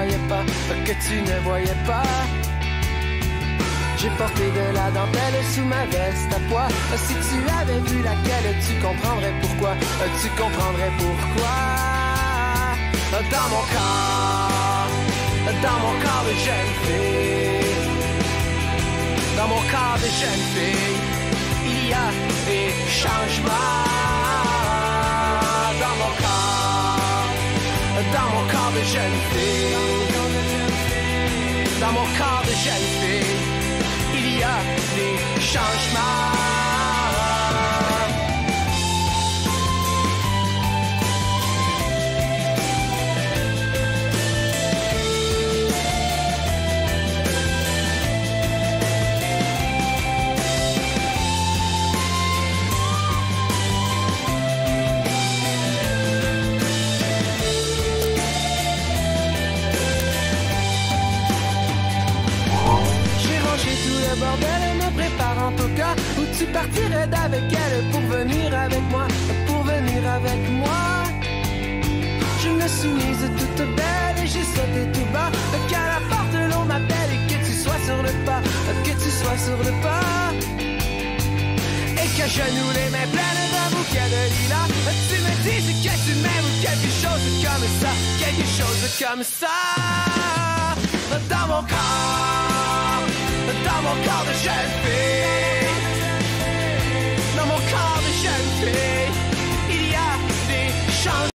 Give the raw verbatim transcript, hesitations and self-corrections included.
voyais pas, que tu ne voyais pas. J'ai porté de la dentelle sous ma veste à pois. Si tu avais vu laquelle, tu comprendrais pourquoi. Tu comprendrais pourquoi. Dans mon corps, dans mon corps de jeune fille, dans mon corps de jeune fille, il y a des changements. Dans mon corps, dans mon corps de jeune fille, dans mon corps de jeune fille, il y a des changements. Bordel, me préparant au cas où tu partirais d'avec elle pour venir avec moi, pour venir avec moi. Je me suis mise toute belle et j'ai sauté tout bas, qu'à la porte l'on m'appelle et que tu sois sur le pas, que tu sois sur le pas. Et que je noue les mains pleines d'un bouquet de lilas. Tu me dises que tu m'aimes ou quelque chose comme ça, quelque chose comme ça. Dans mon corps, dans mon corps de jeune